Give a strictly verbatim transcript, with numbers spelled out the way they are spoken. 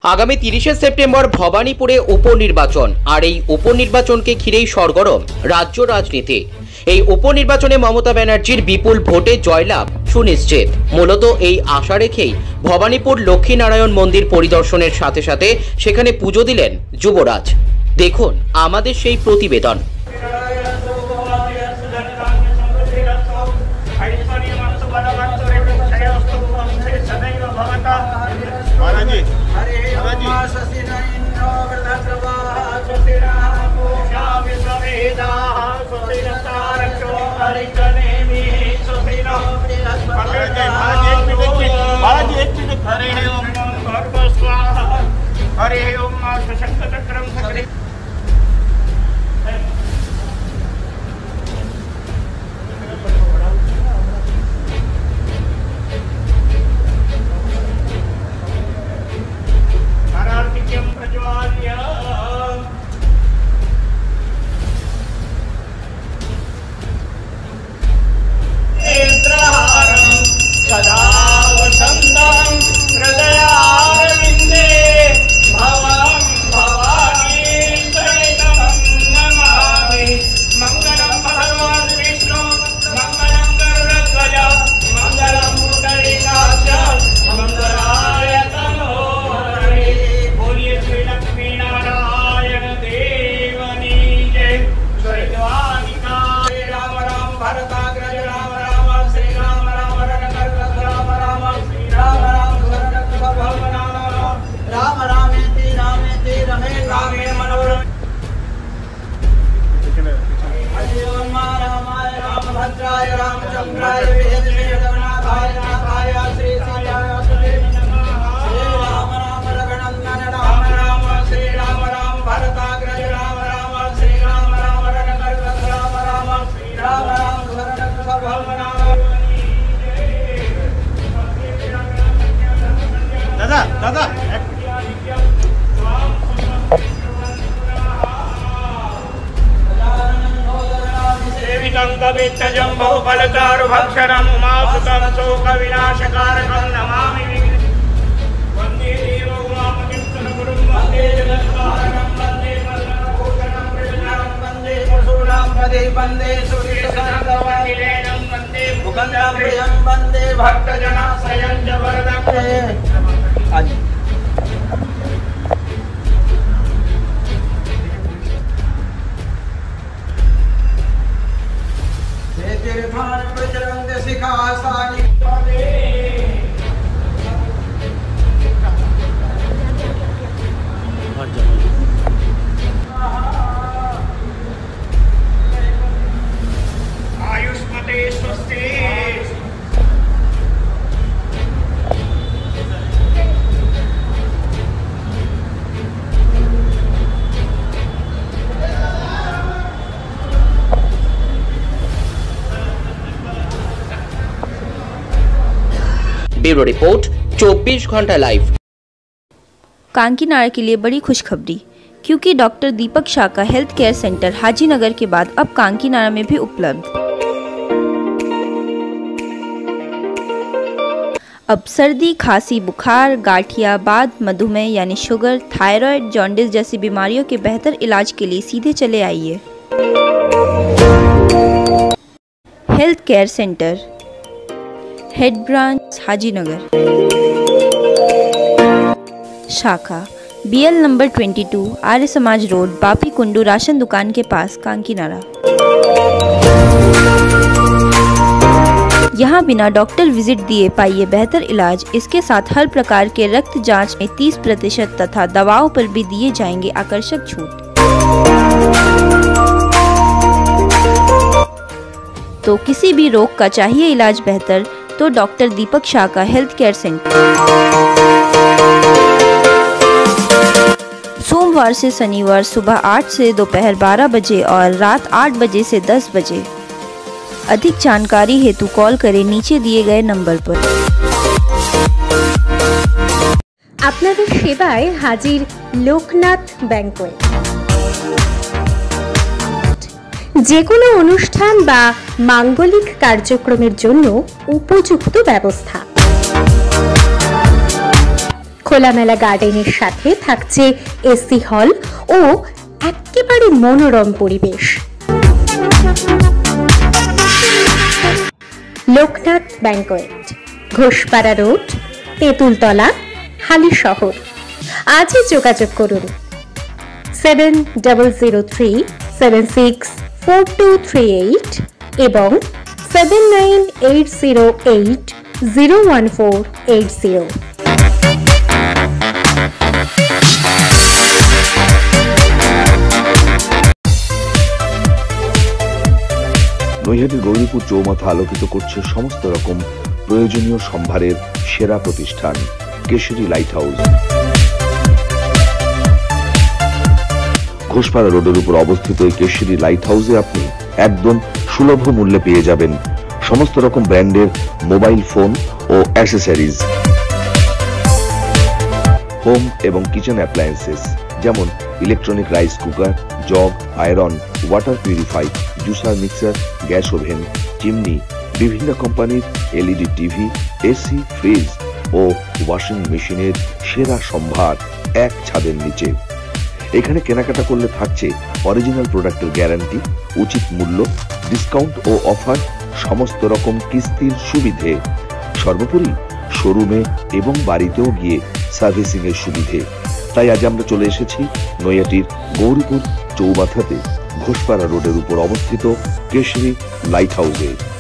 आगामी तीरिशे सेप्टेम्बर भवानीपुरे उपनिर्वाचन और এই উপনির্বাচনকে ঘিরেই সরগরম রাজ্য রাজনীতি। এই উপনির্বাচনে মমতা ব্যানার্জির বিপুল ভোটে জয়লাভ সুনিশ্চিত। মূলত এই আশা রেখেই ভবানীপুর লক্ষ্মীনারায়ণ মন্দির পরিদর্শনের সাথে সাথে সেখানে পুজো দিলেন যুবরাজ। দেখুন আমাদের সেই প্রতিবেদন। हरे ओम शशंक चक्रम सकरे हरार्तिक्यं प्रज्वाल्य इंद्रहारं सदा वसन्तं हृदयारविन्दे भवं भवानी शरणं नमामि। मंगलं भगवान् विष्णु मंगलं गरुडध्वज मंगलं पुंडरीकाक्ष मंगलाय तनोहरे। बोलिए श्री लक्ष्मी नारायण देवनी जय। जय द्वारिका राम राम भरताग्रज राम राम श्री राम राम रणकर्कट राम राम श्री राम राम सुवर्णक भवनाम राम रामेति रामेति रमे रामे मनोरम। हरि ओम रामाय रामभद्राय रामचंद्राय वेदसे जगन्नाथाय नाथाय श्री सीताय सुते नमः। श्री राम राम रघुनंदन राम राम श्री राम राम भरताग्रज राम राम श्री राम राम रणकर्कट राम राम श्री राम राम सुवर्णक भवनाम। दादा दादा जम्भो फलचारु भक्षणम् उमासुतं शोकविनाशकारकं नमामि। वन्दे देव उमापतिं सद्गुरुं वन्दे जगत्कारकं वन्दे पल्लवभूषणं प्रजननं वन्दे पशूनां पदे वन्दे सुरेशं वन्दे मुकुन्दप्रियं वन्दे भक्तजनाश्रयं च वरदं। तीर्थान प्रचरन्ति शिखासानि पदे। आयुष्मते स्वस्ति। ब्यूरो रिपोर्ट चौबीस घंटा लाइव। कांकीनाड़ा के लिए बड़ी खुशखबरी, क्योंकि डॉक्टर दीपक शाह का हेल्थ केयर सेंटर हाजीनगर के बाद अब कांकीनाड़ा में भी उपलब्ध। अब सर्दी, खांसी, बुखार, गाठिया, बाद, मधुमेह यानी शुगर, थायराइड, जॉन्डिस जैसी बीमारियों के बेहतर इलाज के लिए सीधे चले आइए। Health care centre, head branch Hajinagar, शाखा बीएल नंबर बाईस, आर्य समाज रोड, बापी कुंडू राशन दुकान के पास, कांकीनाड़ा। यहाँ बिना डॉक्टर विजिट दिए पाइए बेहतर इलाज। इसके साथ हर प्रकार के रक्त जांच में तीस प्रतिशत तथा दवाओं पर भी दिए जाएंगे आकर्षक छूट। तो किसी भी रोग का चाहिए इलाज बेहतर तो डॉक्टर दीपक शाह का हेल्थ केयर सेंटर। सोमवार से शनिवार सुबह आठ से दोपहर बारह बजे और रात आठ बजे से दस बजे। अधिक जानकारी हेतु कॉल करें नीचे दिए गए नंबर पर। আপনাদের সেবায় হাজির লোকনাথ ব্যাংকোয়েট। যে কোনো অনুষ্ঠান বা মাঙ্গলিক কার্যক্রমের জন্য উপযুক্ত ব্যবস্থা। খোলামেলা গার্ডেনের সাথে থাকছে এসি হল ও একেবারে মনোরম পরিবেশ। Loknath banquet, Ghoshpara road, Tentultala, Halisahar. আজই যোগাযোগ করুন seven double zero three seven six four two three eight এবং seven nine eight zero eight zero one four eight zero. নৈহাটির গৌরীপুর চৌমাথা আলোকিত করছে সমস্ত রকম প্রয়োজনীয় সম্ভারের সেরা প্রতিষ্ঠান কেশরী লাইট হাউস। ঘোষপাড়া রোডের উপর অবস্থিত এই কেশরী লাইট হাউসে আপনি একদম সুলভ মূল্যে পেয়ে যাবেন সমস্ত রকম ব্র্যান্ডের মোবাইল ফোন ও অ্যাক্সেসরিজ, হোম এবং কিচেন অ্যাপ্লায়েন্সেস যেমন electronic rice cooker, jug, iron, water purify, juicer, mixer, gas oven, chimney, বিভিন্ন কোম্পানির এলইডি টিভি, এসি, ফ্রিজ ও ওয়াশিং মেশিনের সেরা সম্ভার এক ছাদের নিচে। এখানে কেনাকাটা করলে থাকছে অরিজিনাল প্রোডাক্টের গ্যারান্টি, উচিত মূল্য, ডিসকাউন্ট ও অফার, সমস্ত রকম কিস্তির সুবিধে, সর্বোপরি শোরুমে এবং বাড়িতেও গিয়ে সার্ভিসিং এর সুবিধে। তাই আজ আমরা চলে এসেছি নৈহাটির গৌরীপুর চৌমাথাতে ঘোষপাড়া রোডের উপর অবস্থিত কেশরী লাইট হাউসে।